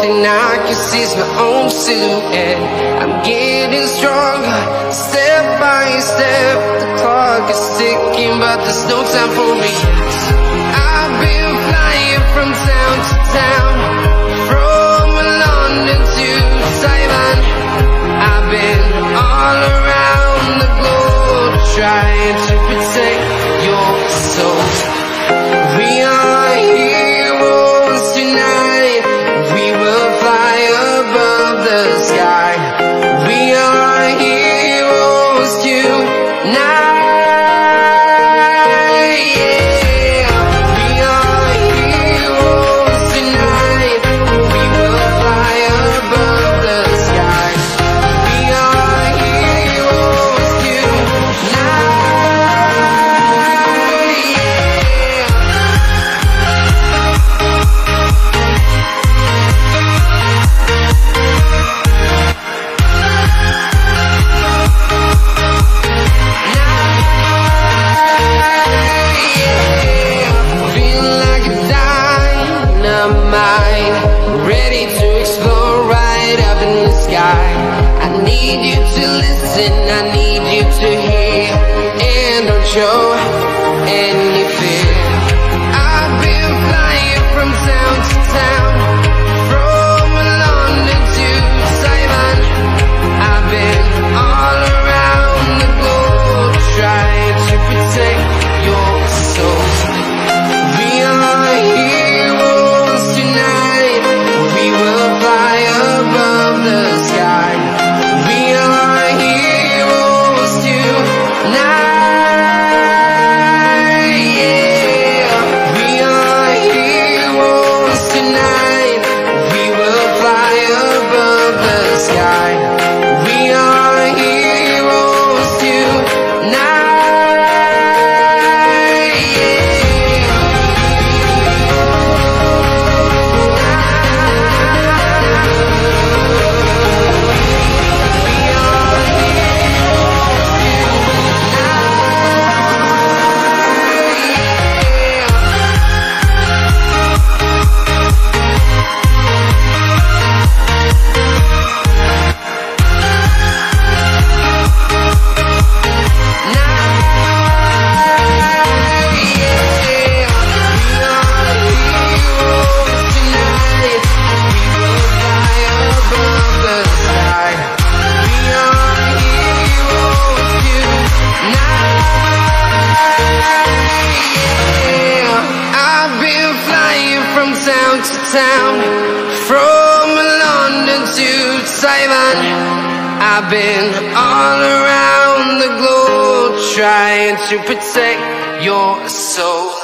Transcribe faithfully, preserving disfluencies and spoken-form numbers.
and I can see my own silhouette. I'm getting stronger, step by step. The clock is ticking, but there's no time for me. I've been flying from town to town, from London to Taiwan. I've been all around the globe, trying to protect your soul. We are heroes tonight, we will fly above the sky. We are heroes tonight. Ready to explore right up in the sky. I need you to listen, I need you to hear, and don't show any fear. I've been flying from town to town, from London to Taiwan. I've been all around the globe, trying to protect your soul. We are heroes tonight, we will fly above the sky. We are heroes tonight, yeah. We are heroes tonight, we will fly above the sky. We are heroes tonight, yeah. Town to town, from London to Taiwan. I've been all around the globe, trying to protect your soul.